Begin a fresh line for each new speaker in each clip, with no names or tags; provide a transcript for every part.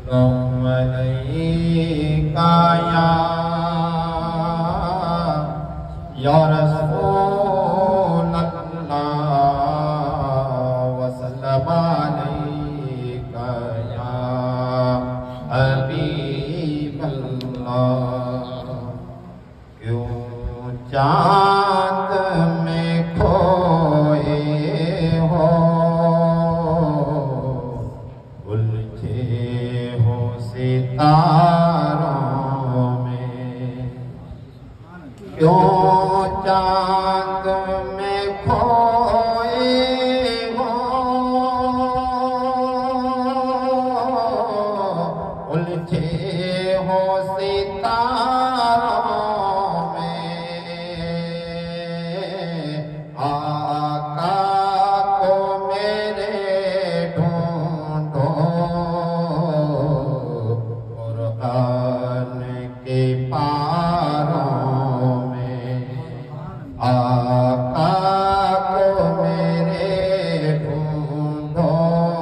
अलैका या रसूल अल्लाह वसल्लम अलैका या हबीब अल्लाह। क्यों चाँद में खोए हो, उलझे हो सितारों में। क्यों चाँद में खोए हो, उलझे हो सितारों में। आका को मेरे ढूंढो, कुरान के पारों में। आका को मेरे ढूंढो,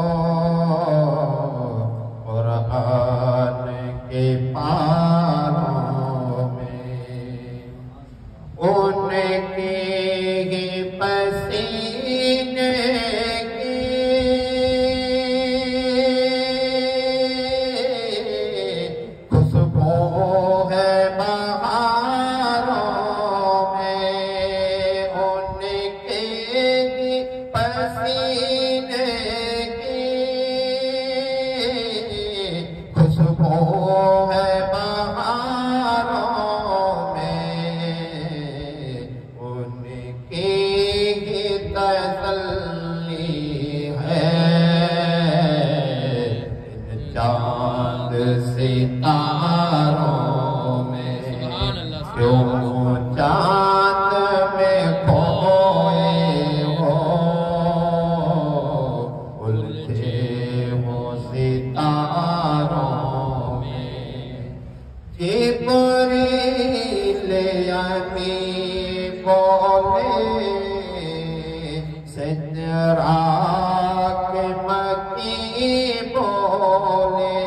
कुरान के पारों में। उनकी ही पसीने की खुशबू है बहारों में। उनके ही पसीने की खुशबू है बहारों में। उनकी ही तसल्ली है इन चाँद सितारों में। क्यों चाँद में खोए हो, उलझे हो सितारों में। जिब्रील अमीन बोले, सिजरा के मकी बोले।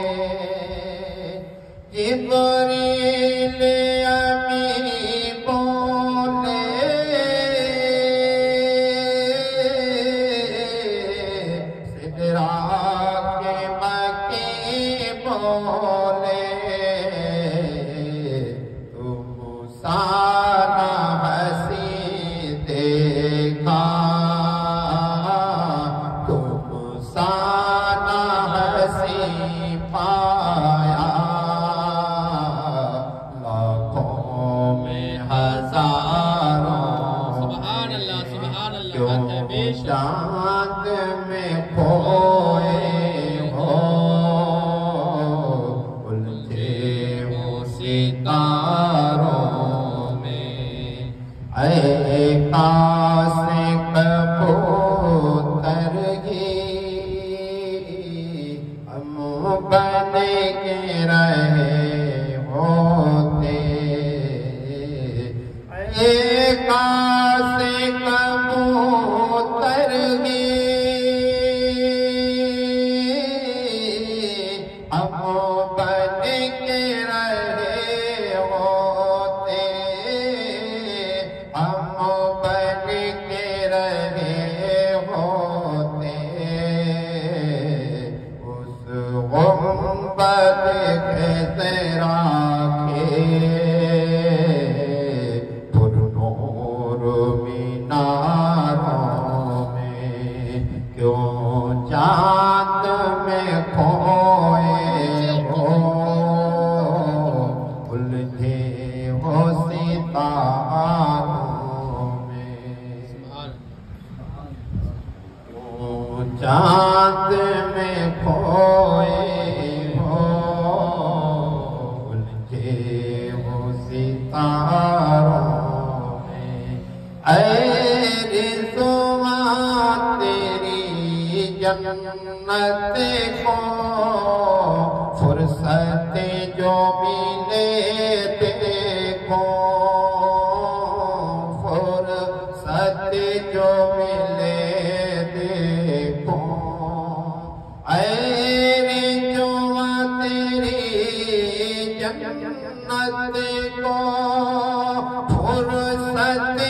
जिब्रील अमीन बोले, सिजरा के मकी बोले। तुम सारा हसी देखा, तुम सारा हसी पाया। लाखों में हजारों में। क्यों चाँद में खोए हो, उलझे हो सितारों में। ऐ कासे कबूतर ही हम बन के रहे होते। ऐ कासे कबूतर ही हम बन के रहे होते। हम बन के रहे होते। उस गुंबद के तेरा के पुरनूर मीनारों में। क्यों चाँद में खोए हो, उलझे हो सितारों में। क्यों चाँद में खोए हो, उलझे हो सितारों में। ऐ रिज़्वा तेरी जन्नत को फुर्सत जो मिले देखो। फुर्सत जो मिले देखो। ऐ रिज़्वा जन्नत को फुर्सत